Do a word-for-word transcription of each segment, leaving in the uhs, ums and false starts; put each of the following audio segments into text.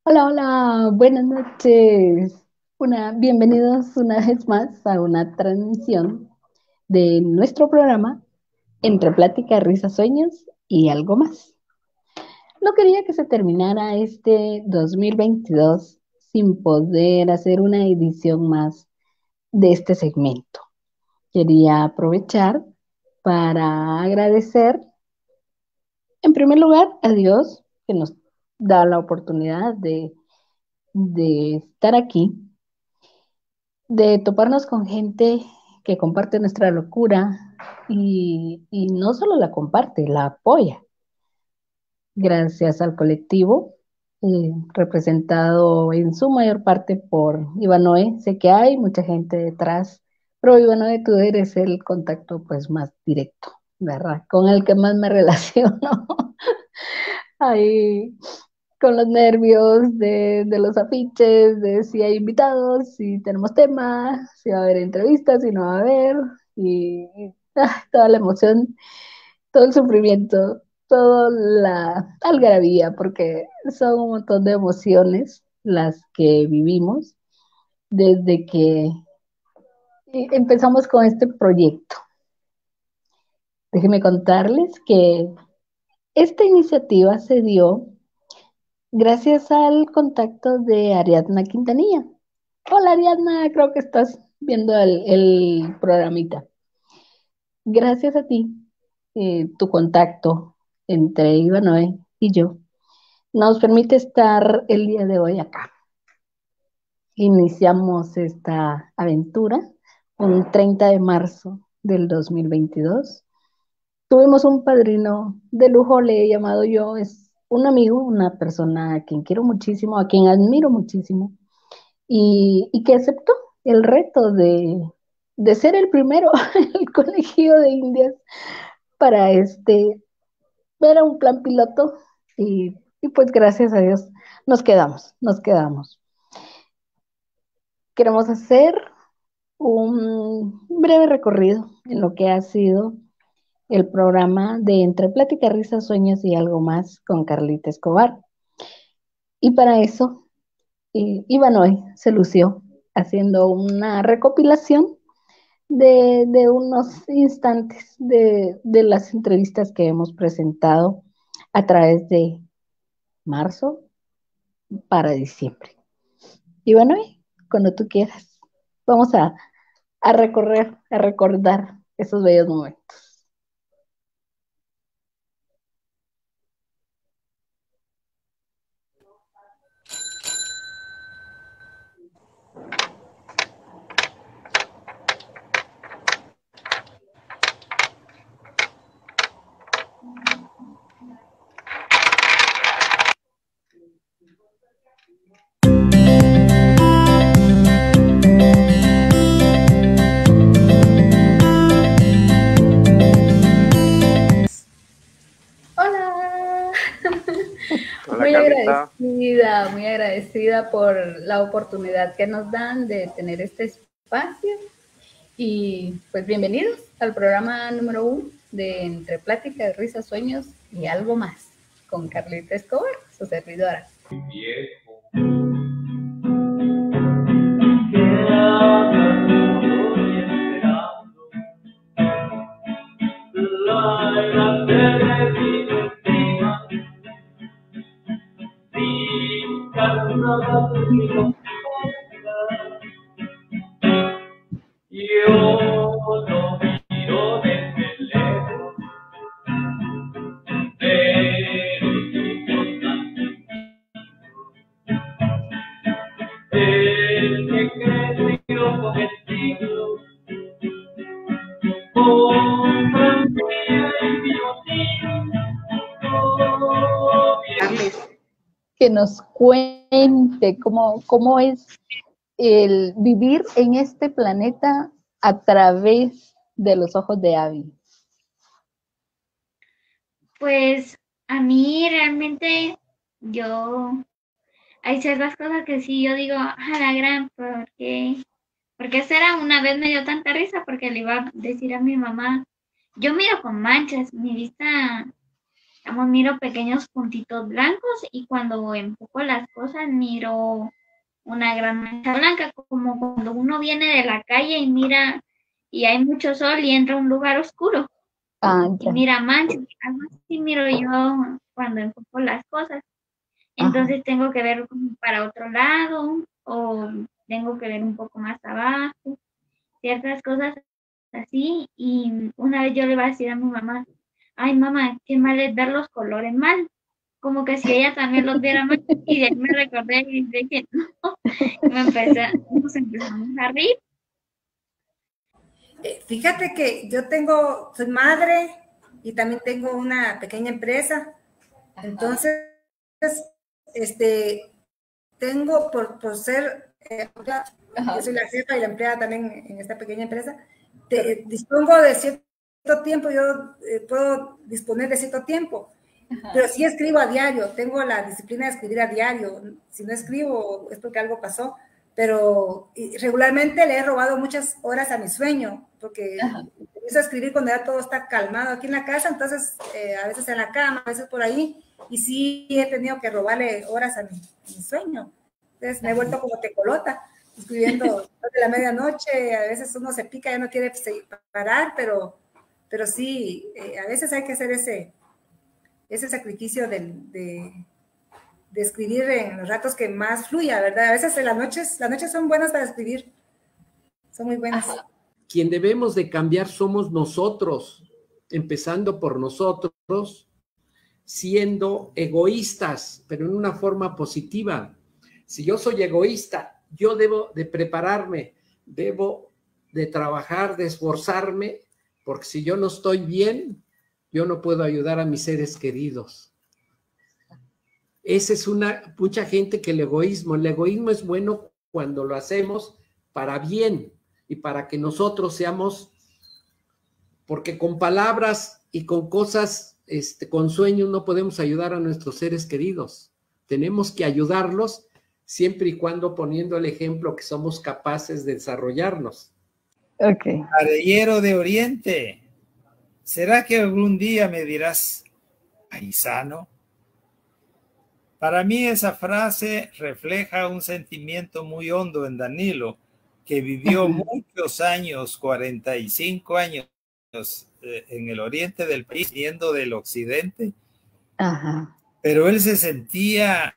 Hola, hola, buenas noches. Una, bienvenidos una vez más a una transmisión de nuestro programa Entre Plática, Risas, Sueños y algo más. No quería que se terminara este dos mil veintidós sin poder hacer una edición más de este segmento. Quería aprovechar para agradecer, en primer lugar, a Dios que nos da la oportunidad de, de estar aquí, de toparnos con gente que comparte nuestra locura y, y no solo la comparte, la apoya. Gracias al colectivo, eh, representado en su mayor parte por Ivanoe. Sé que hay mucha gente detrás, pero Ivanoe, tú eres el contacto pues más directo, ¿verdad? Con el que más me relaciono. Ahí con los nervios de, de los afiches, de si hay invitados, si tenemos tema, si va a haber entrevistas, si no va a haber, y, y, ah, toda la emoción, todo el sufrimiento, toda la algarabía, porque son un montón de emociones las que vivimos desde que eh, empezamos con este proyecto. Déjenme contarles que esta iniciativa se dio gracias al contacto de Ariadna Quintanilla. Hola Ariadna, creo que estás viendo el, el programita. Gracias a ti, eh, tu contacto entre Ivanoe y yo nos permite estar el día de hoy acá. Iniciamos esta aventura un treinta de marzo del dos mil veintidós. Tuvimos un padrino de lujo, le he llamado yo, es un amigo, una persona a quien quiero muchísimo, a quien admiro muchísimo, y, y que aceptó el reto de, de ser el primero en el colegio de Indias para este, era un plan piloto y, y pues gracias a Dios nos quedamos, nos quedamos. Queremos hacer un breve recorrido en lo que ha sido el programa de Entre Plática, Risas, Sueños y algo más con Carlita Escobar. Y para eso, eh, Ivanoy se lució haciendo una recopilación de, de unos instantes de, de las entrevistas que hemos presentado a través de marzo para diciembre. Y bueno, cuando tú quieras, vamos a, a recorrer, a recordar esos bellos momentos. Hola, Hola muy Carlita. agradecida, muy agradecida por la oportunidad que nos dan de tener este espacio y pues bienvenidos al programa número uno de Entre Pláticas, Risas, Sueños y algo más con Carlita Escobar, su servidora. Yo lo miro desde lejos, pero el que creció con el siglo, con Francia y violín, Que nos cuente cómo, cómo es el vivir en este planeta a través de los ojos de Abby. Pues a mí realmente yo hay ciertas cosas que sí yo digo a la gran porque porque será una vez me dio tanta risa porque le iba a decir a mi mamá, yo miro con manchas, mi vista digamos, miro pequeños puntitos blancos y cuando empujo las cosas miro una gran mancha blanca, como cuando uno viene de la calle y mira y hay mucho sol y entra a un lugar oscuro Ah, y ya. mira manchas, algo así miro yo cuando empujo las cosas. Entonces Ajá. tengo que ver como para otro lado o tengo que ver un poco más abajo, ciertas cosas así. Y una vez yo le iba a decir a mi mamá, ay mamá, qué mal es ver los colores mal, como que si ella también los viera mal. Y de ahí me recordé y dije, no, y me empecé, nos empezamos a reír. Eh, fíjate que yo tengo, soy madre y también tengo una pequeña empresa. Entonces, este, tengo por, por ser, eh, yo soy la jefa y la empleada también en esta pequeña empresa, te, dispongo de cierto tiempo, yo eh, puedo disponer de cierto tiempo, Ajá. pero sí escribo a diario, tengo la disciplina de escribir a diario, si no escribo es porque algo pasó, pero regularmente le he robado muchas horas a mi sueño, porque Ajá. empiezo a escribir cuando ya todo está calmado aquí en la casa, entonces eh, a veces en la cama, a veces por ahí, y sí he tenido que robarle horas a mi, a mi sueño. Entonces me he vuelto como tecolota, escribiendo de la medianoche, a veces uno se pica, ya no quiere parar, pero, pero sí, eh, a veces hay que hacer ese, ese sacrificio de, de, de escribir en los ratos que más fluya, ¿verdad? A veces en las noches, las noches son buenas para escribir, son muy buenas. Ajá. Quien debemos de cambiar somos nosotros, empezando por nosotros, siendo egoístas, pero en una forma positiva. Si yo soy egoísta, yo debo de prepararme, debo de trabajar, de esforzarme, porque si yo no estoy bien, yo no puedo ayudar a mis seres queridos. Esa es una, mucha gente que el egoísmo, el egoísmo es bueno cuando lo hacemos para bien y para que nosotros seamos, porque con palabras y con cosas Este, con sueños no podemos ayudar a nuestros seres queridos. Tenemos que ayudarlos siempre y cuando poniendo el ejemplo que somos capaces de desarrollarnos. Ok. Caballero de Oriente, ¿será que algún día me dirás paisano? Para mí esa frase refleja un sentimiento muy hondo en Danilo, que vivió muchos años, cuarenta y cinco años, en el oriente del país, yendo del occidente. Ajá. Pero él se sentía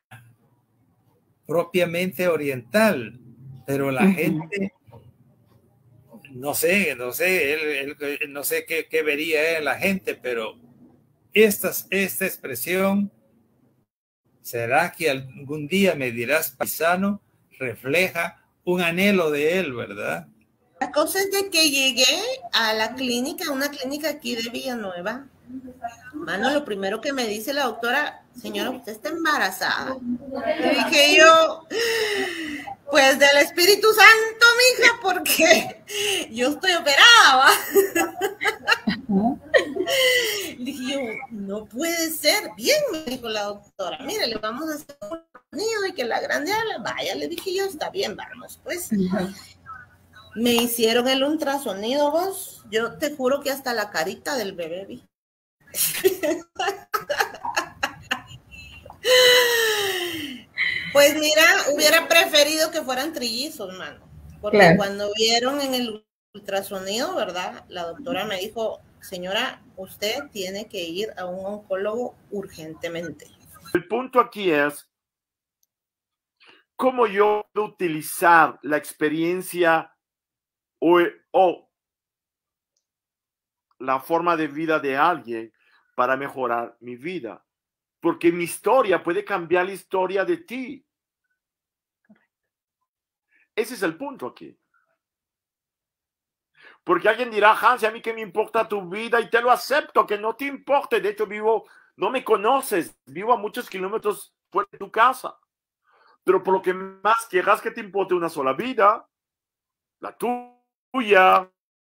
propiamente oriental, pero la uh-huh. gente, no sé, no sé, él, él, no sé qué, qué vería él, la gente, pero esta, esta expresión, ¿será que algún día me dirás paisano? Refleja un anhelo de él, ¿verdad? La cosa es de que llegué a la clínica, una clínica aquí de Villanueva. Mano, lo primero que me dice la doctora, señora, usted está embarazada. Le dije yo, pues del Espíritu Santo, mija, porque yo estoy operada, ¿va? Le dije yo, no puede ser. Bien, me dijo la doctora, mire, le vamos a hacer un nido y que la grande vaya. Le dije yo, está bien, vamos, pues. Me hicieron el ultrasonido, vos. Yo te juro que hasta la carita del bebé vi. Pues mira, hubiera preferido que fueran trillizos, mano. Porque claro. Cuando vieron en el ultrasonido, ¿verdad? La doctora me dijo, señora, usted tiene que ir a un oncólogo urgentemente. El punto aquí es cómo yo puedo utilizar la experiencia O, o la forma de vida de alguien para mejorar mi vida, porque mi historia puede cambiar la historia de ti. Ese es el punto aquí. Porque alguien dirá, Hans, a mí que me importa tu vida, y te lo acepto, que no te importe. De hecho, vivo, no me conoces, vivo a muchos kilómetros fuera de tu casa, pero por lo que más quieras que te importe una sola vida, la tuya. Tuya.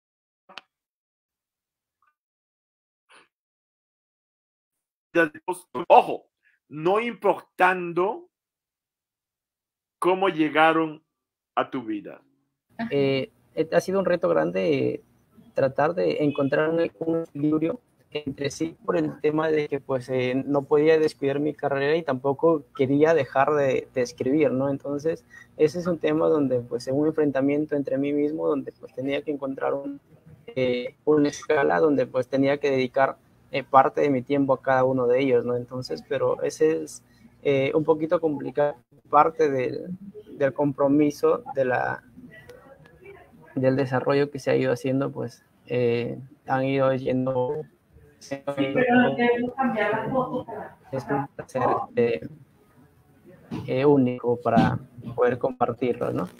Ojo, no importando cómo llegaron a tu vida. Eh, ha sido un reto grande eh, tratar de encontrar un, un equilibrio entre sí por el tema de que pues eh, no podía descuidar mi carrera y tampoco quería dejar de, de escribir, ¿no? Entonces ese es un tema donde pues en un enfrentamiento entre mí mismo, donde pues tenía que encontrar un, eh, una escala donde pues tenía que dedicar eh, parte de mi tiempo a cada uno de ellos, ¿no? Entonces, pero ese es eh, un poquito complicado, parte del, del compromiso de la, del desarrollo que se ha ido haciendo, pues eh, han ido yendo. Sí, pero debemos cambiar la foto para... Es un placer eh, eh, único para poder compartirlo, ¿no?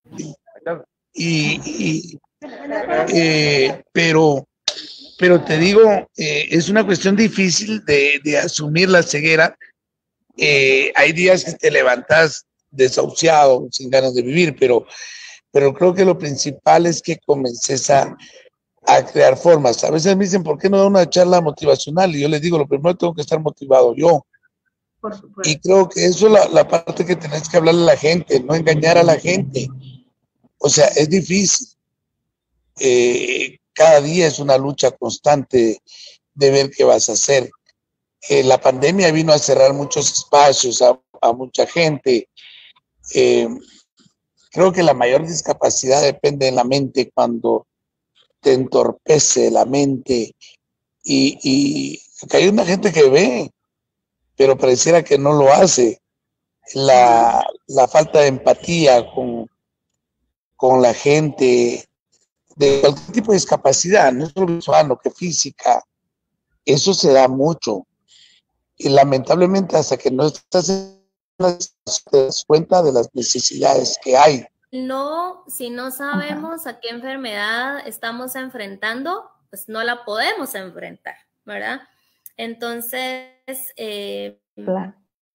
Y, y eh, pero, pero te digo, eh, es una cuestión difícil de, de asumir la ceguera. Eh, hay días que te levantas desahuciado, sin ganas de vivir, pero, pero creo que lo principal es que comences a a crear formas. A veces me dicen, ¿por qué no da una charla motivacional? Y yo les digo, lo primero tengo que estar motivado yo. Por supuesto. Y creo que eso es la, la parte que tenés que hablarle a la gente, no engañar a la gente. O sea, es difícil. Eh, cada día es una lucha constante de ver qué vas a hacer. Eh, la pandemia vino a cerrar muchos espacios a, a mucha gente. Eh, creo que la mayor discapacidad depende de la mente cuando te entorpece la mente y, y que hay una gente que ve, pero pareciera que no lo hace. La, la falta de empatía con, con la gente de cualquier tipo de discapacidad, no solo visual, no que física, eso se da mucho. Y lamentablemente hasta que no estás en las, te das cuenta de las necesidades que hay. No, si no sabemos a qué enfermedad estamos enfrentando, pues no la podemos enfrentar, ¿verdad? Entonces, eh, Claro.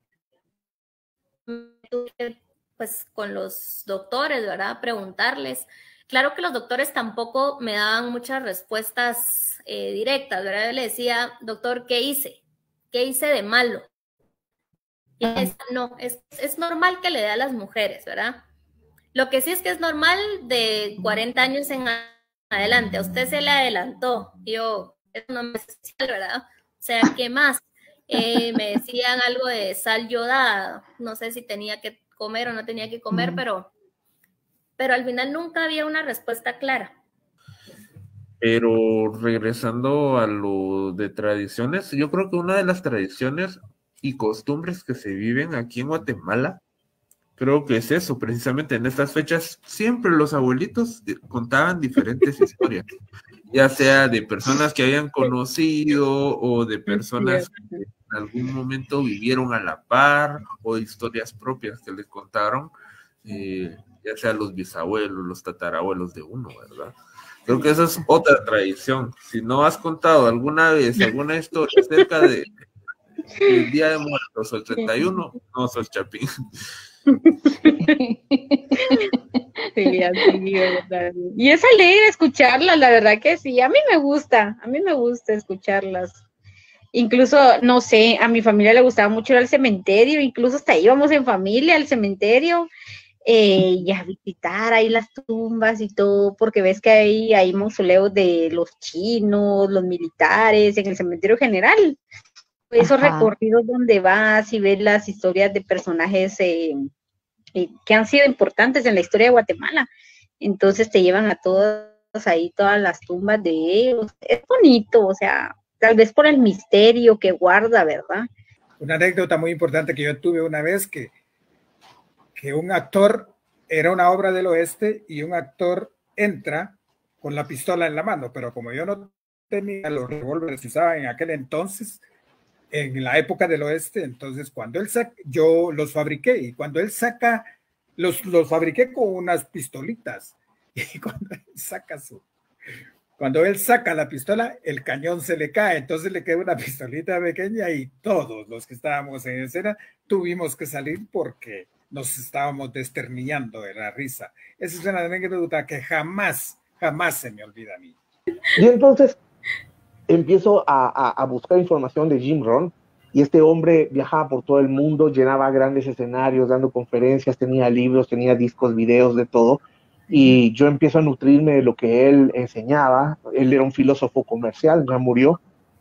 pues con los doctores, ¿verdad? Preguntarles. Claro que los doctores tampoco me daban muchas respuestas eh, directas, ¿verdad? Yo le decía, doctor, ¿qué hice? ¿Qué hice de malo? Y él decía, no, es, es normal que le dé a las mujeres, ¿verdad? Lo que sí es que es normal de cuarenta años en adelante. A usted se le adelantó. Yo, eso no me es especial, ¿verdad? O sea, ¿qué más? Eh, me decían algo de sal yodada. No sé si tenía que comer o no tenía que comer, mm. pero, pero al final nunca había una respuesta clara. Pero regresando a lo de tradiciones, yo creo que una de las tradiciones y costumbres que se viven aquí en Guatemala, creo que es eso, precisamente en estas fechas, siempre los abuelitos contaban diferentes historias, ya sea de personas que habían conocido o de personas que en algún momento vivieron a la par, o historias propias que les contaron, eh, ya sea los bisabuelos, los tatarabuelos de uno, ¿verdad? Creo que esa es otra tradición. Si no has contado alguna vez alguna historia acerca de el Día de Muertos o el treinta y uno, no sos chapín. Sí, así, ¿verdad? Y es alegre escucharlas, la verdad que sí, a mí me gusta, a mí me gusta escucharlas. Incluso, no sé, a mi familia le gustaba mucho ir al cementerio, incluso hasta íbamos en familia al cementerio eh, y a visitar ahí las tumbas y todo, porque ves que ahí hay mausoleos de los chinos, los militares, en el cementerio general. Esos Ajá. recorridos donde vas y ves las historias de personajes eh, eh, que han sido importantes en la historia de Guatemala. Entonces te llevan a todos ahí, todas las tumbas de ellos. Es bonito, o sea, tal vez por el misterio que guarda, ¿verdad? Una anécdota muy importante que yo tuve una vez, que, que un actor, era una obra del oeste, y un actor entra con la pistola en la mano, pero como yo no tenía los revólveres que usaban en aquel entonces, en la época del oeste, entonces cuando él saca, yo los fabriqué, y cuando él saca, los, los fabriqué con unas pistolitas, y cuando él saca su, cuando él saca la pistola, el cañón se le cae, entonces le queda una pistolita pequeña, y todos los que estábamos en escena tuvimos que salir porque nos estábamos desternillando de la risa. Esa es una anécdota que jamás, jamás se me olvida a mí. Y entonces empiezo a, a, a buscar información de Jim Rohn, y este hombre viajaba por todo el mundo, llenaba grandes escenarios, dando conferencias, tenía libros, tenía discos, videos, de todo, y yo empiezo a nutrirme de lo que él enseñaba. Él era un filósofo comercial, ya murió,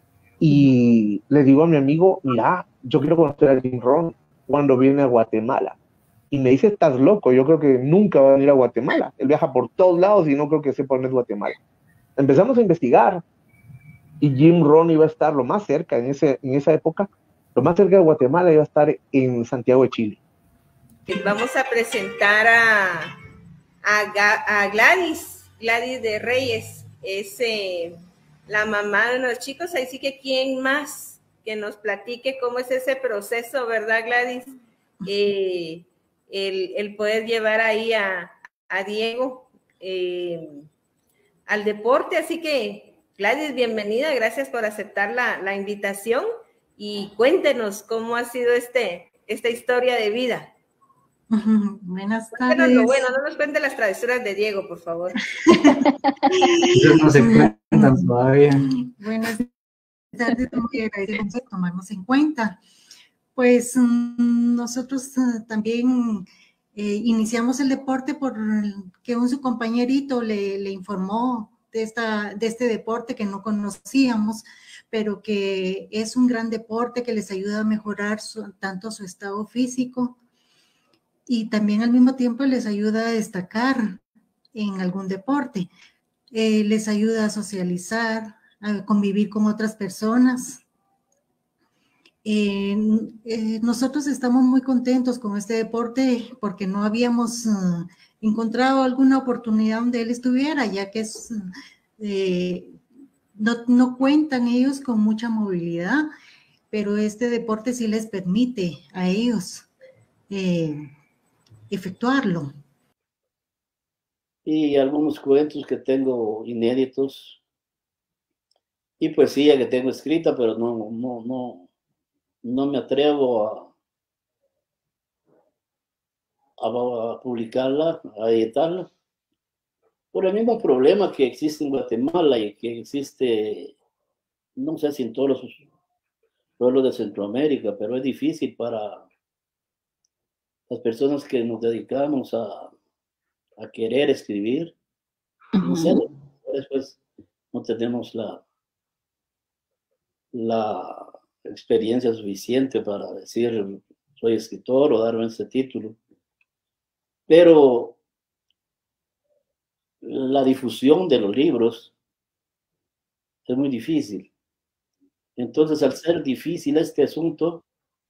y le digo a mi amigo, mira, yo quiero conocer a Jim Rohn cuando viene a Guatemala. Y me dice, estás loco, yo creo que nunca va a venir a Guatemala. Él viaja por todos lados y no creo que sepa dónde es Guatemala. Empezamos a investigar y Jim Rohn iba a estar lo más cerca en, ese, en esa época, lo más cerca de Guatemala iba a estar en Santiago de Chile. Vamos a presentar a, a, a Gladys, Gladys de Reyes, es eh, la mamá de los chicos, así que quién más que nos platique cómo es ese proceso, ¿verdad, Gladys? Eh, el, el poder llevar ahí a, a Diego eh, al deporte, así que Gladys, bienvenida, gracias por aceptar la, la invitación y cuéntenos cómo ha sido este, esta historia de vida. Buenas Cuéntenos tardes. lo bueno, no nos cuente las travesuras de Diego, por favor. Ellos no se cuentan todavía. Buenas tardes, muy agradecidos de tomarnos en cuenta. Pues um, nosotros uh, también eh, iniciamos el deporte porque un su compañerito le, le informó de, esta, de este deporte que no conocíamos, pero que es un gran deporte que les ayuda a mejorar su, tanto su estado físico y también al mismo tiempo les ayuda a destacar en algún deporte. Eh, les ayuda a socializar, a convivir con otras personas. Eh, eh, nosotros estamos muy contentos con este deporte porque no habíamos uh, encontrado alguna oportunidad donde él estuviera, ya que es, eh, no, no cuentan ellos con mucha movilidad, pero este deporte sí les permite a ellos eh, efectuarlo. Y algunos cuentos que tengo inéditos y poesía que tengo escrita, pero no, no, no, no me atrevo a, a, a publicarla, a editarla, por el mismo problema que existe en Guatemala y que existe, no sé si en todos los pueblos de Centroamérica, pero es difícil para las personas que nos dedicamos a, a querer escribir. No sé, después no tenemos la, la experiencia suficiente para decir soy escritor o darme ese título. Pero la difusión de los libros es muy difícil. Entonces, al ser difícil este asunto,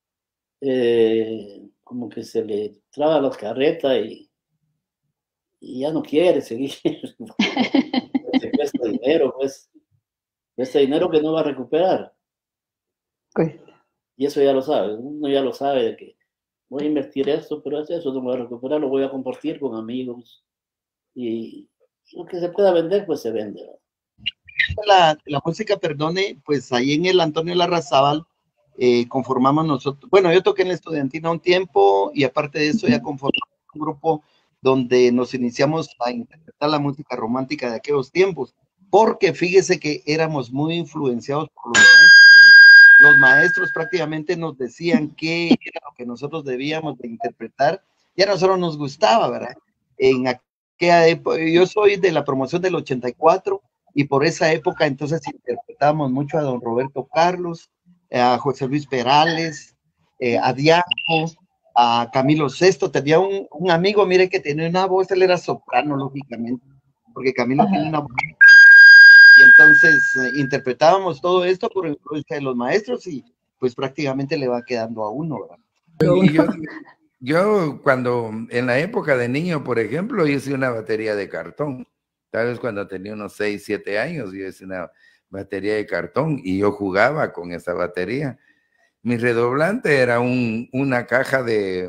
eh, como que se le traba la carreta y, y ya no quiere seguir. Se cuesta dinero, pues. Cuesta dinero que no va a recuperar. Pues. Y eso ya lo sabe. Uno ya lo sabe de que voy a invertir esto, pero eso no voy a recuperar, lo voy a compartir con amigos. Y lo que se pueda vender, pues se vende, ¿verdad? La, la música, perdone, pues ahí en el Antonio Larrazábal eh, conformamos nosotros, bueno, yo toqué en la estudiantina un tiempo y aparte de eso ya conformamos un grupo donde nos iniciamos a interpretar la música romántica de aquellos tiempos, porque fíjese que éramos muy influenciados por los maestros. Los maestros prácticamente nos decían qué era lo que nosotros debíamos de interpretar y a nosotros nos gustaba, ¿verdad? En aquella época, yo soy de la promoción del ochenta y cuatro, y por esa época entonces interpretábamos mucho a don Roberto Carlos, a José Luis Perales, eh, a Diaco, a Camilo Sesto. Tenía un, un amigo, mire, que tenía una voz, él era soprano, lógicamente, porque Camilo Ajá. tiene una voz. Y entonces eh, interpretábamos todo esto por influencia de los maestros y pues prácticamente le va quedando a uno, ¿verdad? Y yo, yo cuando, en la época de niño, por ejemplo, hice una batería de cartón. Tal vez cuando tenía unos seis, siete años, yo hice una batería de cartón y yo jugaba con esa batería. Mi redoblante era un, una caja de,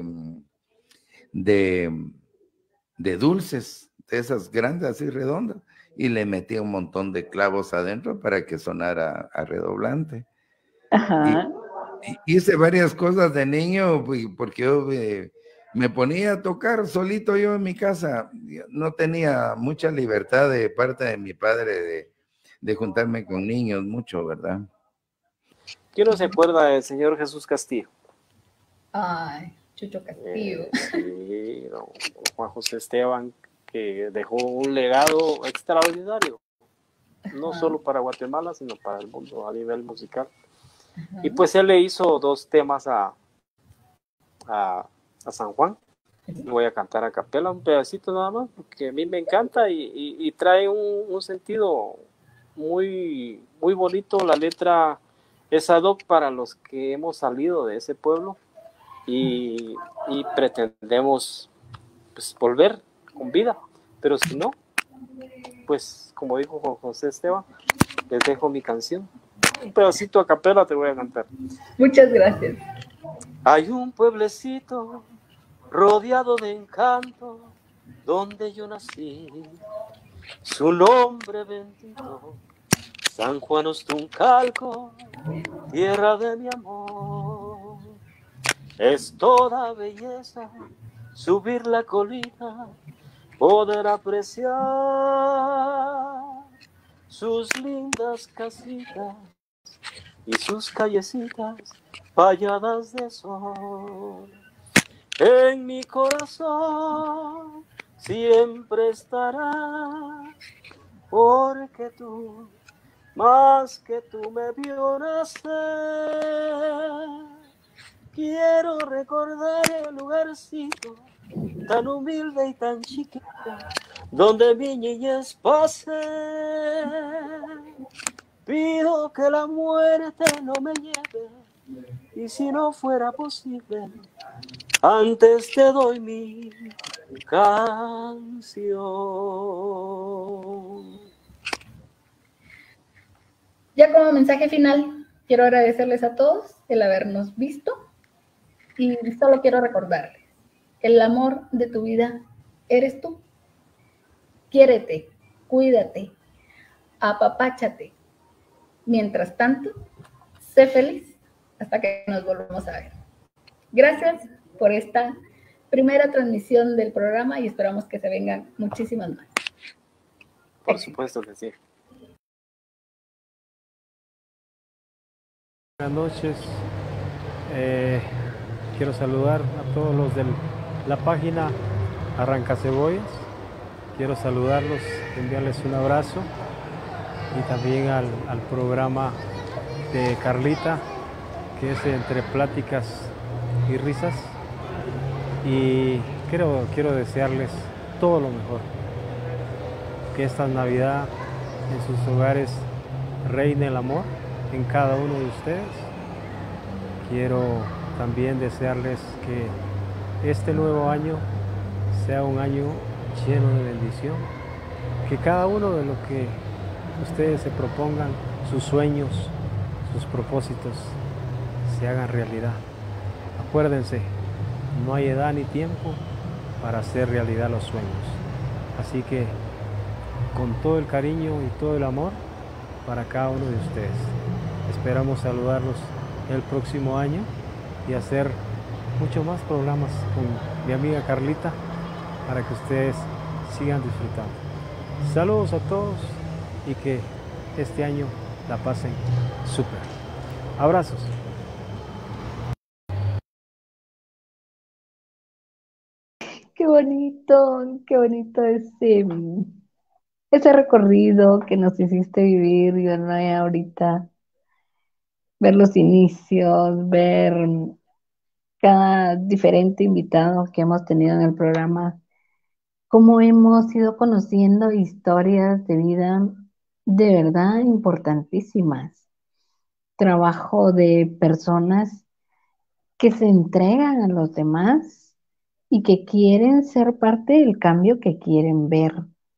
de, de dulces, de esas grandes, así redondas, y le metía un montón de clavos adentro para que sonara a redoblante. Ajá. Y, y hice varias cosas de niño, porque yo... Eh, me ponía a tocar solito yo en mi casa. No tenía mucha libertad de parte de mi padre de, de juntarme con niños mucho, ¿verdad? ¿Quién no se acuerda del señor Jesús Castillo? Ay, Chucho Castillo. Eh, sí, don Juan José Esteban, que dejó un legado extraordinario. no Ajá. solo para Guatemala, sino para el mundo a nivel musical. Ajá. Y pues él le hizo dos temas a, a, a San Juan. Voy a cantar a capela un pedacito nada más, porque a mí me encanta y, y, y trae un, un sentido muy, muy bonito. La letra es ad hoc para los que hemos salido de ese pueblo y, y pretendemos pues, volver con vida, pero si no, pues como dijo Juan José Esteban, les dejo mi canción. Un pedacito a capela te voy a cantar. Muchas gracias. Hay un pueblecito rodeado de encanto donde yo nací, su nombre bendito, San Juan Ostuncalco, tierra de mi amor. Es toda belleza subir la colina, poder apreciar sus lindas casitas y sus callecitas falladas de sol. En mi corazón siempre estarás, porque tú, más que tú me vio nacer. Quiero recordar el lugarcito tan humilde y tan chiquito donde mi niñez pasé. Pido que la muerte no me lleve, y si no fuera posible, antes te doy mi canción. Ya como mensaje final, quiero agradecerles a todos el habernos visto y solo quiero recordarles que el amor de tu vida eres tú. Quiérete, cuídate, apapáchate. Mientras tanto, sé feliz hasta que nos volvamos a ver. Gracias por esta primera transmisión del programa y esperamos que se vengan muchísimas más. Por supuesto que sí. Buenas noches. Eh, quiero saludar a todos los de la página Arranca Cebollas. Quiero saludarlos, enviarles un abrazo y también al, al programa de Carlita, que es Entre Pláticas y Risas. Y quiero, quiero desearles todo lo mejor. Que esta Navidad en sus hogares reine el amor en cada uno de ustedes. Quiero también desearles que este nuevo año sea un año lleno de bendición, que cada uno de lo que ustedes se propongan, sus sueños, sus propósitos, se hagan realidad. Acuérdense, no hay edad ni tiempo para hacer realidad los sueños. Así que con todo el cariño y todo el amor para cada uno de ustedes. Esperamos saludarlos el próximo año y hacer muchos más programas con mi amiga Carlita para que ustedes sigan disfrutando. Saludos a todos y que este año la pasen súper. Abrazos. Qué bonito, qué bonito ese, ese recorrido que nos hiciste vivir, Ivonne, ahorita. Ver los inicios, ver cada diferente invitado que hemos tenido en el programa, cómo hemos ido conociendo historias de vida de verdad importantísimas. Trabajo de personas que se entregan a los demás y que quieren ser parte del cambio que quieren ver.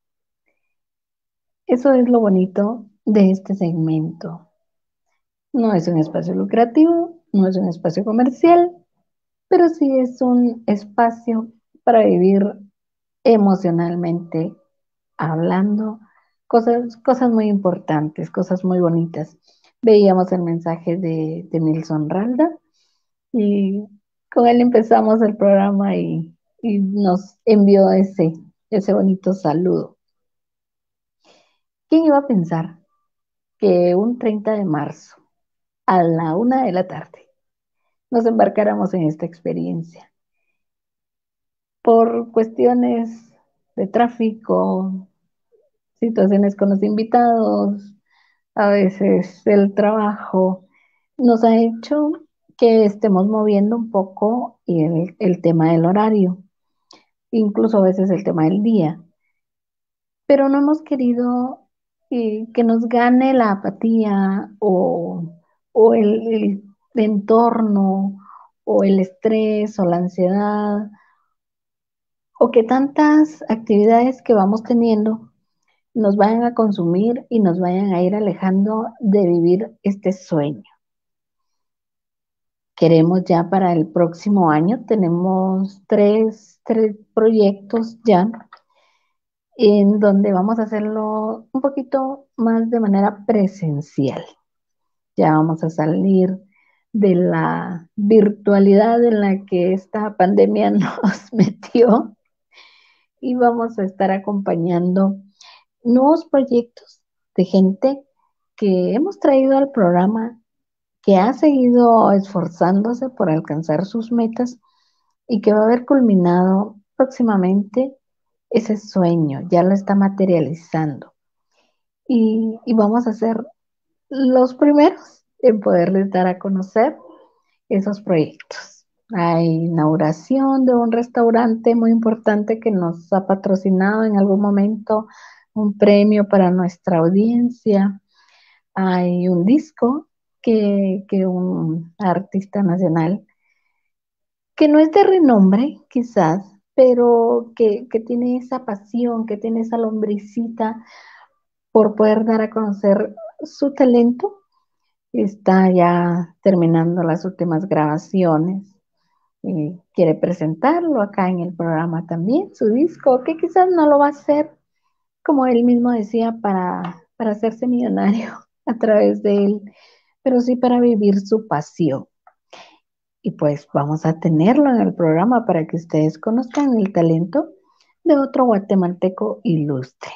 Eso es lo bonito de este segmento. No es un espacio lucrativo, no es un espacio comercial, pero sí es un espacio para vivir emocionalmente hablando cosas, cosas muy importantes, cosas muy bonitas. Veíamos el mensaje de, de Nilson Ralda y con él empezamos el programa y, y nos envió ese, ese bonito saludo. ¿Quién iba a pensar que un treinta de marzo a la una de la tarde nos embarcáramos en esta experiencia? Por cuestiones de tráfico, situaciones con los invitados, a veces el trabajo, nos ha hecho que estemos moviendo un poco el, el tema del horario, incluso a veces el tema del día, pero no hemos querido eh, que nos gane la apatía o, o el, el entorno o el estrés o la ansiedad o que tantas actividades que vamos teniendo nos vayan a consumir y nos vayan a ir alejando de vivir este sueño. Queremos ya para el próximo año, tenemos tres, tres proyectos ya en donde vamos a hacerlo un poquito más de manera presencial. Ya vamos a salir de la virtualidad en la que esta pandemia nos metió y vamos a estar acompañando nuevos proyectos de gente que hemos traído al programa, que ha seguido esforzándose por alcanzar sus metas y que va a haber culminado próximamente ese sueño, ya lo está materializando. Y, y vamos a ser los primeros en poderles dar a conocer esos proyectos. Hay inauguración de un restaurante muy importante que nos ha patrocinado en algún momento un premio para nuestra audiencia. Hay un disco que, que un artista nacional que no es de renombre, quizás, pero que, que tiene esa pasión, que tiene esa lombricita por poder dar a conocer su talento. Está ya terminando las últimas grabaciones y quiere presentarlo acá en el programa también, su disco, que quizás no lo va a hacer, como él mismo decía, para, para hacerse millonario a través de él, pero sí para vivir su pasión. Y pues vamos a tenerlo en el programa para que ustedes conozcan el talento de otro guatemalteco ilustre.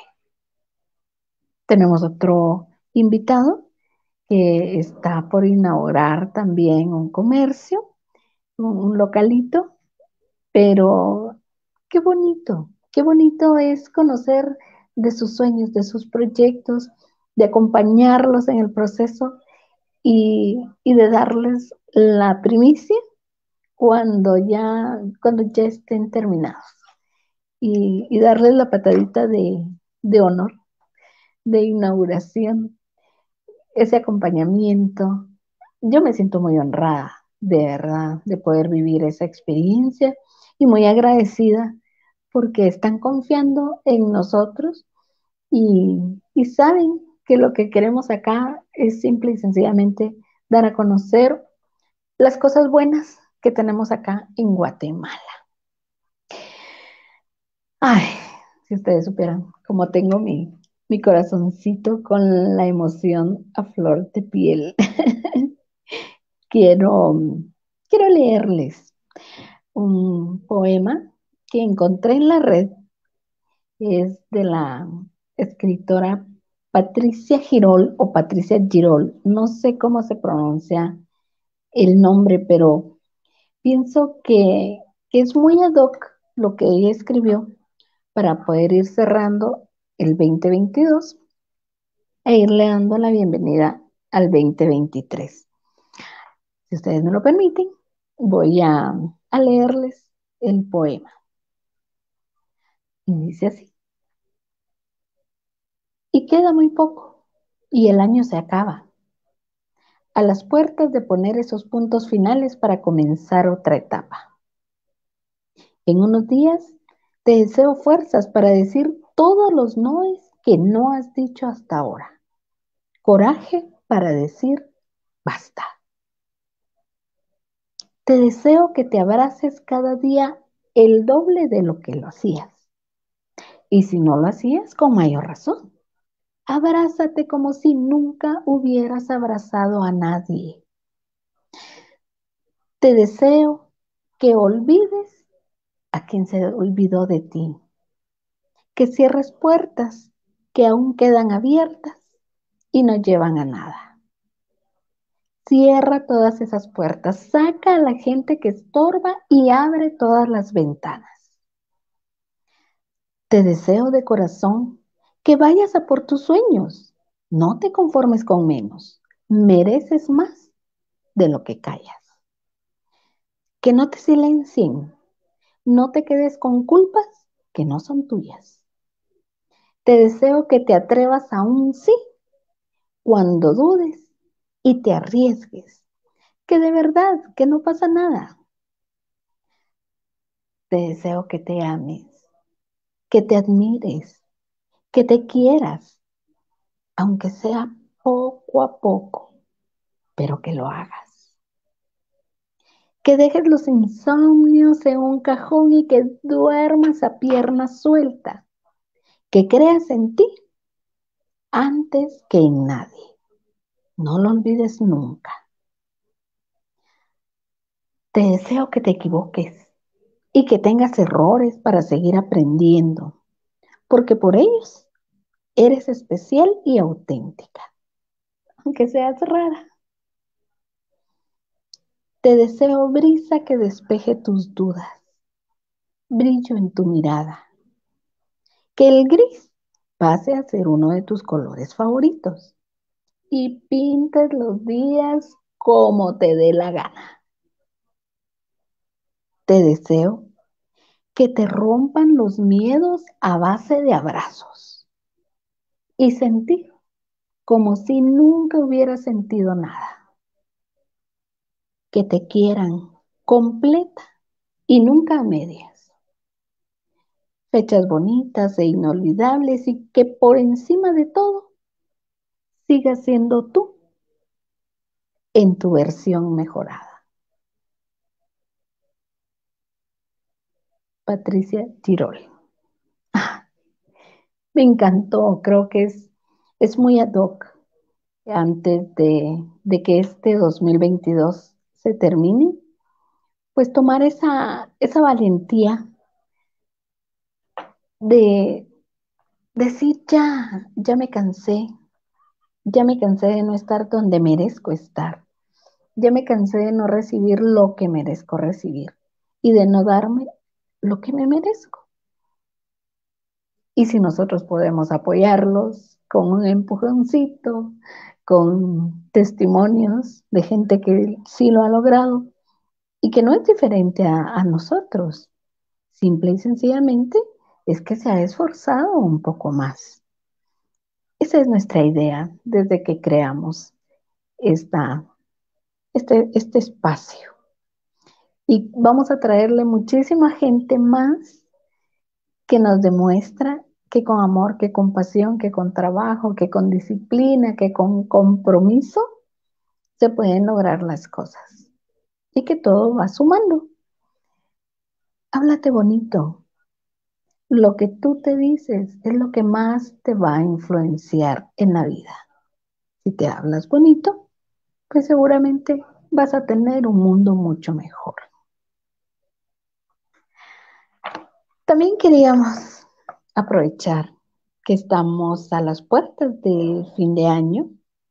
Tenemos otro invitado que está por inaugurar también un comercio, un, un localito, pero qué bonito, qué bonito es conocer de sus sueños, de sus proyectos, de acompañarlos en el proceso y, y de darles la primicia cuando ya, cuando ya estén terminados y, y darles la patadita de, de honor, de inauguración, ese acompañamiento. Yo me siento muy honrada, de verdad, de poder vivir esa experiencia y muy agradecida porque están confiando en nosotros y, y saben que lo que queremos acá es simple y sencillamente dar a conocer las cosas buenas que tenemos acá en Guatemala. Ay, si ustedes supieran cómo tengo mi, mi corazoncito con la emoción a flor de piel. quiero, quiero leerles un poema que encontré en la red. Es de la escritora Patricia Girol o Patricia Girol. No sé cómo se pronuncia el nombre, pero pienso que, que es muy ad hoc lo que ella escribió para poder ir cerrando el veinte veintidós e irle dando la bienvenida al veinte veintitrés. Si ustedes me lo permiten, voy a, a leerles el poema. Y dice así. Y queda muy poco, y el año se acaba. A las puertas de poner esos puntos finales para comenzar otra etapa. En unos días te deseo fuerzas para decir todos los noes que no has dicho hasta ahora. Coraje para decir basta. Te deseo que te abraces cada día el doble de lo que lo hacías. Y si no lo hacías, con mayor razón. Abrázate como si nunca hubieras abrazado a nadie. Te deseo que olvides a quien se olvidó de ti. Que cierres puertas que aún quedan abiertas y no llevan a nada. Cierra todas esas puertas, saca a la gente que estorba y abre todas las ventanas. Te deseo de corazón que vayas a por tus sueños. No te conformes con menos. Mereces más de lo que callas. Que no te silencien. No te quedes con culpas que no son tuyas. Te deseo que te atrevas a un sí cuando dudes y te arriesgues. Que de verdad, que no pasa nada. Te deseo que te ames, que te admires, que te quieras, aunque sea poco a poco, pero que lo hagas. Que dejes los insomnios en un cajón y que duermas a pierna suelta. Que creas en ti antes que en nadie. No lo olvides nunca. Te deseo que te equivoques y que tengas errores para seguir aprendiendo, porque por ellos eres especial y auténtica, aunque seas rara. Te deseo brisa que despeje tus dudas, brillo en tu mirada, que el gris pase a ser uno de tus colores favoritos y pintes los días como te dé la gana. Te deseo que te rompan los miedos a base de abrazos y sentir como si nunca hubieras sentido nada. Que te quieran completa y nunca a medias. Fechas bonitas e inolvidables y que por encima de todo sigas siendo tú en tu versión mejorada. Patricia Tirol. Ah, me encantó, creo que es, es muy ad hoc antes de, de que este dos mil veintidós se termine, pues tomar esa, esa valentía de decir ya, ya me cansé, ya me cansé de no estar donde merezco estar, ya me cansé de no recibir lo que merezco recibir y de no darme lo que me merezco. Y si nosotros podemos apoyarlos con un empujoncito, con testimonios de gente que sí lo ha logrado y que no es diferente a, a nosotros, simple y sencillamente es que se ha esforzado un poco más. Esa es nuestra idea desde que creamos esta, este, este espacio. Y vamos a traerle muchísima gente más que nos demuestra que con amor, que con pasión, que con trabajo, que con disciplina, que con compromiso, se pueden lograr las cosas. Y que todo va sumando. Háblate bonito. Lo que tú te dices es lo que más te va a influenciar en la vida. Si te hablas bonito, pues seguramente vas a tener un mundo mucho mejor. También queríamos aprovechar que estamos a las puertas del fin de año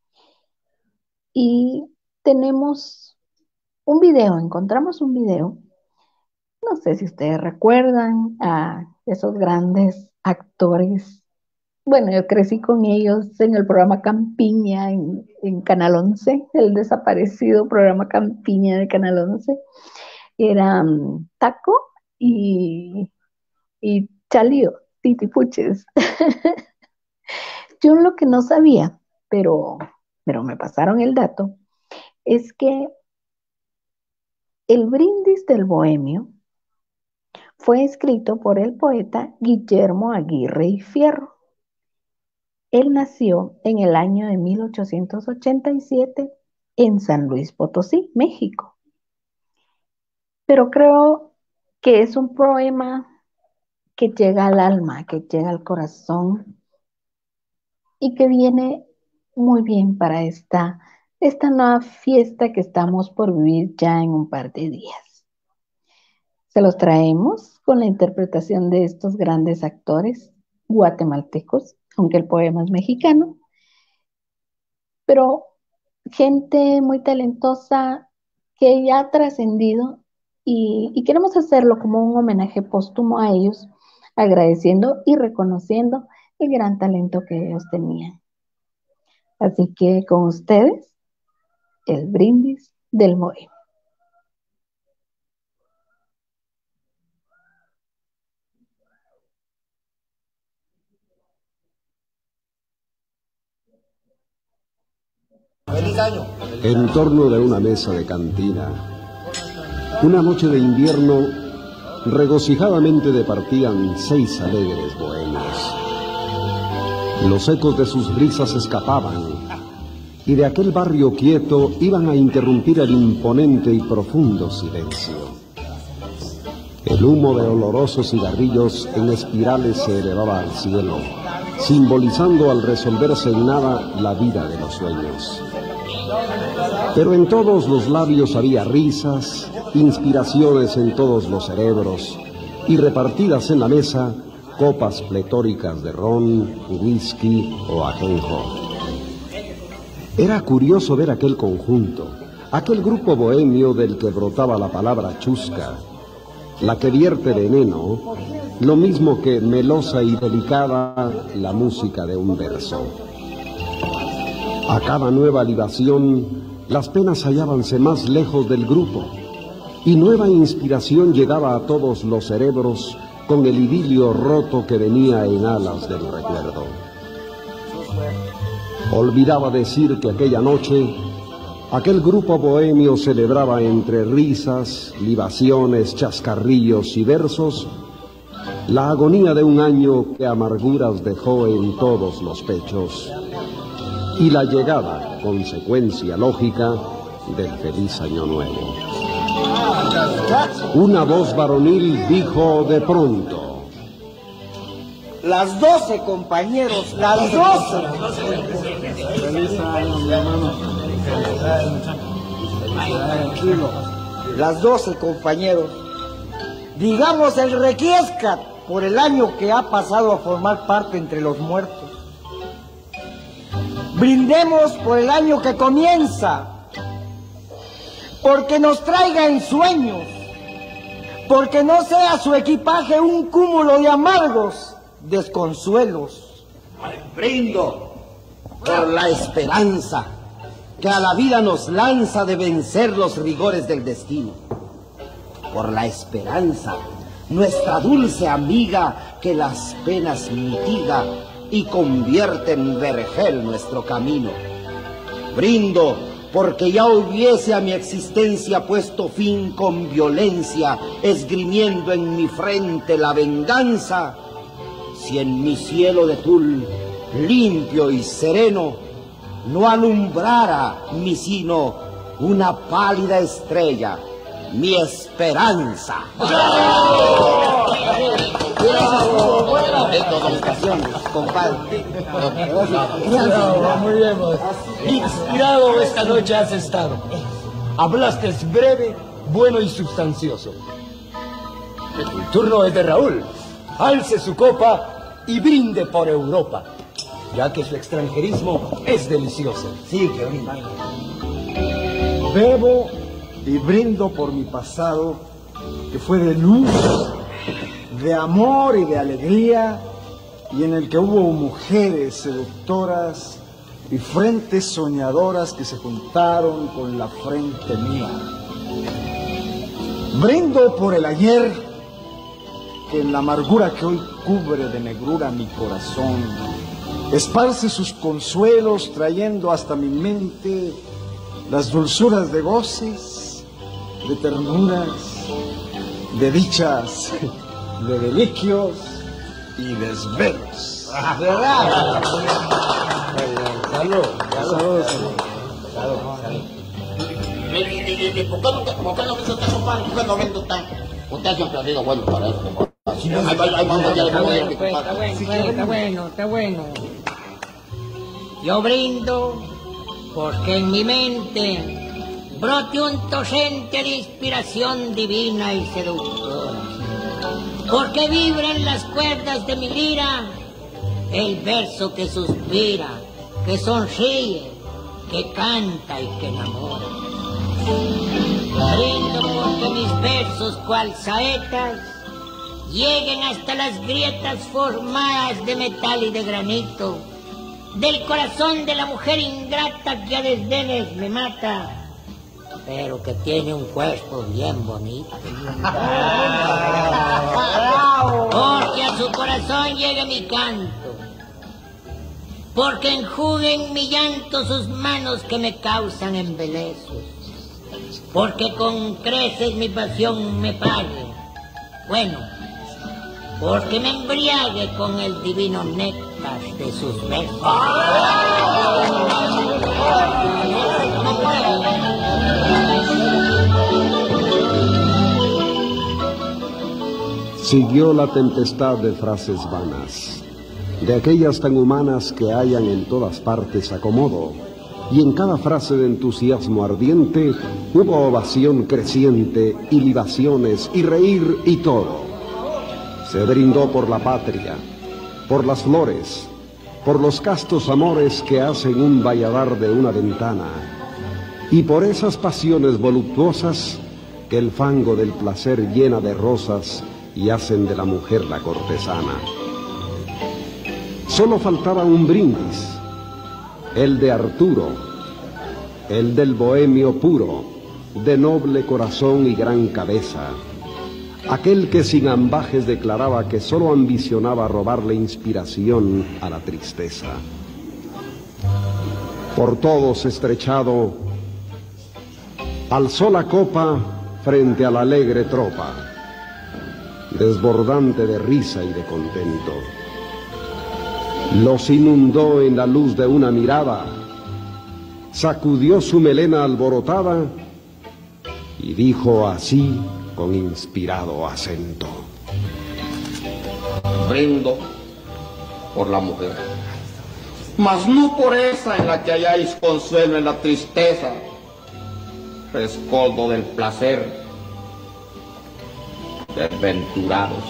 y tenemos un video, encontramos un video. No sé si ustedes recuerdan a esos grandes actores. Bueno, yo crecí con ellos en el programa Campiña en, en Canal once, el desaparecido programa Campiña de Canal once. Eran Taco y, y Chalío, Titipuches. Yo lo que no sabía, pero, pero me pasaron el dato, es que el Brindis del Bohemio fue escrito por el poeta Guillermo Aguirre y Fierro. Él nació en el año de mil ochocientos ochenta y siete en San Luis Potosí, México. Pero creo que es un poema que llega al alma, que llega al corazón y que viene muy bien para esta, esta nueva fiesta que estamos por vivir ya en un par de días. Se los traemos con la interpretación de estos grandes actores guatemaltecos, aunque el poema es mexicano, pero gente muy talentosa que ya ha trascendido y, y queremos hacerlo como un homenaje póstumo a ellos, agradeciendo y reconociendo el gran talento que ellos tenían. Así que con ustedes, el brindis del bohemio. En torno de una mesa de cantina, una noche de invierno, regocijadamente departían seis alegres bohemios. Los ecos de sus risas escapaban, y de aquel barrio quieto iban a interrumpir el imponente y profundo silencio. El humo de olorosos cigarrillos en espirales se elevaba al cielo, simbolizando al resolverse en nada la vida de los sueños. Pero en todos los labios había risas, inspiraciones en todos los cerebros, y repartidas en la mesa copas pletóricas de ron, whisky o ajenjo. Era curioso ver aquel conjunto, aquel grupo bohemio del que brotaba la palabra chusca, la que vierte veneno, lo mismo que melosa y delicada la música de un verso. A cada nueva libación, las penas hallábanse más lejos del grupo, y nueva inspiración llegaba a todos los cerebros con el idilio roto que venía en alas del recuerdo. Olvidaba decir que aquella noche, aquel grupo bohemio celebraba entre risas, libaciones, chascarrillos y versos, la agonía de un año que amarguras dejó en todos los pechos, y la llegada, consecuencia lógica, del feliz año nuevo. Una voz varonil dijo de pronto: las doce, compañeros, las doce. Feliz año, mi hermano. Tranquilo. Las doce, compañeros. Digamos el requiescat por el año que ha pasado a formar parte entre los muertos. Brindemos por el año que comienza, porque nos traiga ensueños, porque no sea su equipaje un cúmulo de amargos desconsuelos. Brindo por la esperanza que a la vida nos lanza de vencer los rigores del destino. Por la esperanza, nuestra dulce amiga que las penas mitiga y convierte en vergel nuestro camino. Brindo porque ya hubiese a mi existencia puesto fin con violencia, esgrimiendo en mi frente la venganza, si en mi cielo de tul, limpio y sereno, no alumbrara mi sino una pálida estrella, mi esperanza. ¡Bravo! En todas ocasiones, compadre. Muy bien, inspirado esta noche has estado. Hablaste breve, bueno y sustancioso. El turno es de Raúl. Alce su copa y brinde por Europa, ya que su extranjerismo es delicioso. Sí, que brinda. Bebo y brindo por mi pasado, que fue de luz, de amor y de alegría, y en el que hubo mujeres seductoras y frentes soñadoras que se juntaron con la frente mía. Brindo por el ayer, que en la amargura que hoy cubre de negrura mi corazón, esparce sus consuelos trayendo hasta mi mente las dulzuras de goces, de ternuras, de dichas, de deliquios y desvelos. ¿Verdad? Salud, salud, salud. ¿Por qué no quiso estar compadre? ¿Por qué no vendo tan? Usted siempre ha sido bueno para eso, compadre. Está bueno, está bueno, está bueno. Yo brindo porque en mi mente brote un torrente de inspiración divina y seductora. Porque vibra en las cuerdas de mi lira el verso que suspira, que sonríe, que canta y que enamora. Brindo porque mis versos cual saetas lleguen hasta las grietas formadas de metal y de granito, del corazón de la mujer ingrata que a desdenes me mata, pero que tiene un cuerpo bien bonito. Porque a su corazón llegue mi canto, porque enjuguen mi llanto sus manos que me causan embelezos, porque con creces mi pasión me pague, bueno, porque me embriague con el divino néctar de sus besos. Siguió la tempestad de frases vanas, de aquellas tan humanas que hallan en todas partes acomodo, y en cada frase de entusiasmo ardiente hubo ovación creciente y libaciones y reír y todo. Se brindó por la patria, por las flores, por los castos amores que hacen un valladar de una ventana, y por esas pasiones voluptuosas que el fango del placer llena de rosas y hacen de la mujer la cortesana. Solo faltaba un brindis, el de Arturo, el del bohemio puro, de noble corazón y gran cabeza, aquel que sin ambajes declaraba que solo ambicionaba robarle inspiración a la tristeza. Por todos estrechado, alzó la copa frente a la alegre tropa, desbordante de risa y de contento. Los inundó en la luz de una mirada, sacudió su melena alborotada y dijo así con inspirado acento: brindo por la mujer, mas no por esa en la que halláis consuelo en la tristeza, rescoldo del placer. Desventurados,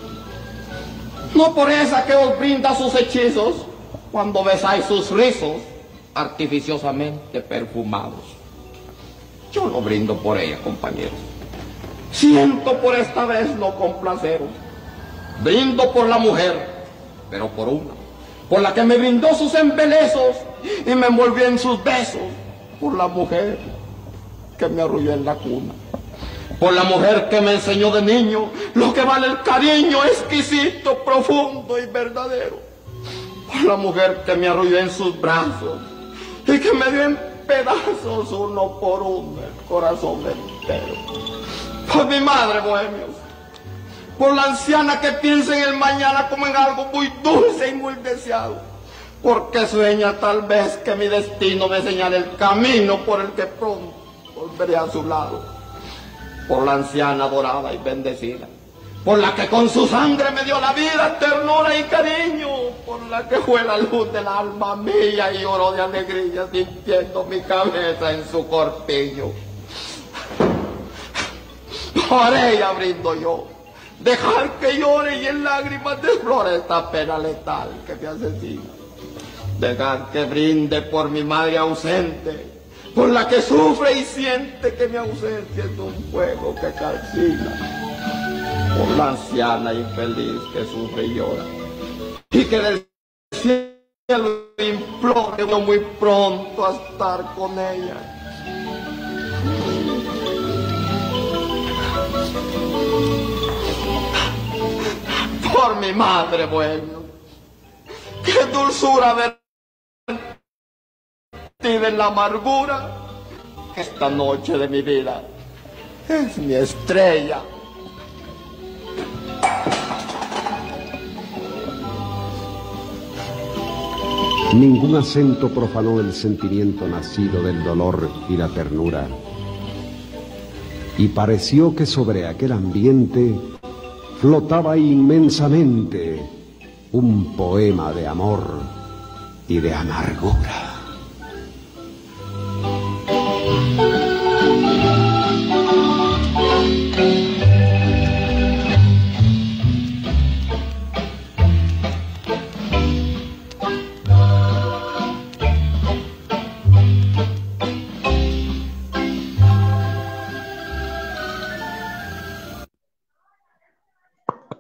no por esa que os brinda sus hechizos cuando besáis sus rizos artificiosamente perfumados. Yo no brindo por ella, compañeros. Siento por esta vez no complaceros. Brindo por la mujer, pero por una, por la que me brindó sus embelezos y me envolvió en sus besos, por la mujer que me arrulló en la cuna, por la mujer que me enseñó de niño lo que vale el cariño exquisito, profundo y verdadero, por la mujer que me arrulló en sus brazos y que me dio en pedazos uno por uno el corazón entero, por mi madre, bohemios, por la anciana que piensa en el mañana como en algo muy dulce y muy deseado, porque sueña tal vez que mi destino me señale el camino por el que pronto volveré a su lado, por la anciana dorada y bendecida, por la que con su sangre me dio la vida, ternura y cariño, por la que fue la luz del alma mía y lloró de alegría sintiendo mi cabeza en su corpiño. Por ella brindo yo, dejar que llore y en lágrimas desflore esta pena letal que me asesina, dejar que brinde por mi madre ausente, por la que sufre y siente que mi ausencia es un fuego que calcina, por la anciana infeliz que sufre y llora, y que del cielo implore muy pronto a estar con ella. Por mi madre, bueno, qué dulzura ver de la amargura, esta noche de mi vida es mi estrella. Ningún acento profanó el sentimiento nacido del dolor y la ternura, y pareció que sobre aquel ambiente flotaba inmensamente un poema de amor y de amargura.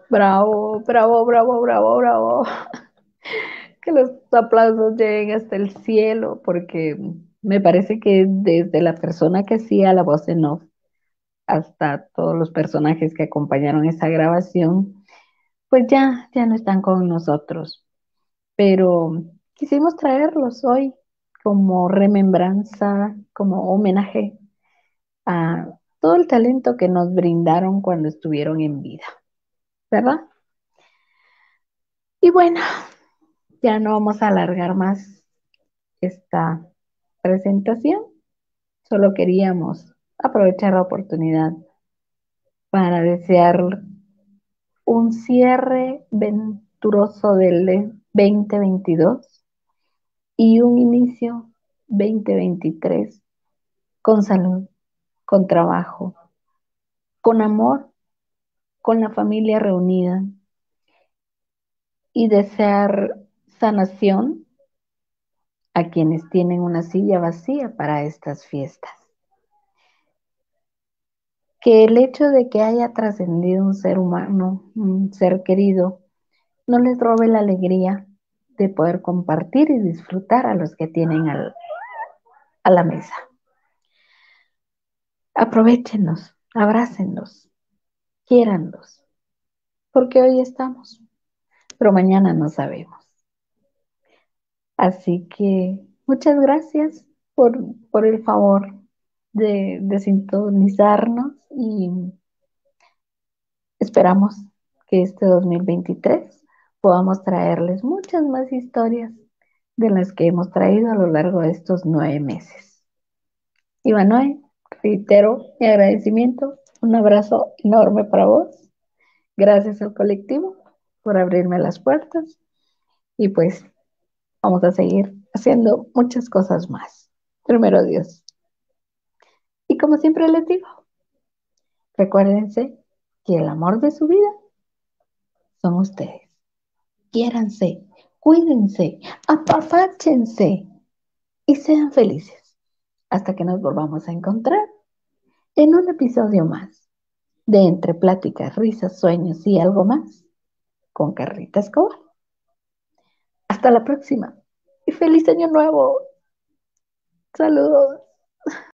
Bravo, bravo, bravo, bravo, bravo. Que los aplausos lleguen hasta el cielo, porque me parece que desde la persona que hacía la voz en off hasta todos los personajes que acompañaron esa grabación, pues ya, ya no están con nosotros. Pero quisimos traerlos hoy como remembranza, como homenaje a todo el talento que nos brindaron cuando estuvieron en vida, ¿verdad? Y bueno, ya no vamos a alargar más esta presentación. Solo queríamos aprovechar la oportunidad para desear un cierre venturoso del veinte veintidós y un inicio veinte veintitrés con salud, con trabajo, con amor, con la familia reunida, y desear sanación a quienes tienen una silla vacía para estas fiestas. Que el hecho de que haya trascendido un ser humano, un ser querido, no les robe la alegría de poder compartir y disfrutar a los que tienen al, a la mesa. Aprovéchenos, abrácenlos, quiéranlos, porque hoy estamos, pero mañana no sabemos. Así que muchas gracias por, por el favor de, de sintonizarnos y esperamos que este dos mil veintitrés podamos traerles muchas más historias de las que hemos traído a lo largo de estos nueve meses. Ivanoe, reitero mi agradecimiento, un abrazo enorme para vos. Gracias al colectivo por abrirme las puertas y pues vamos a seguir haciendo muchas cosas más. Primero Dios. Y como siempre les digo, recuérdense que el amor de su vida son ustedes. Quiéranse, cuídense, apapáchense y sean felices hasta que nos volvamos a encontrar en un episodio más de Entre Pláticas, Risas, Sueños y algo más con Carlita Escobar. Hasta la próxima y feliz año nuevo. Saludos.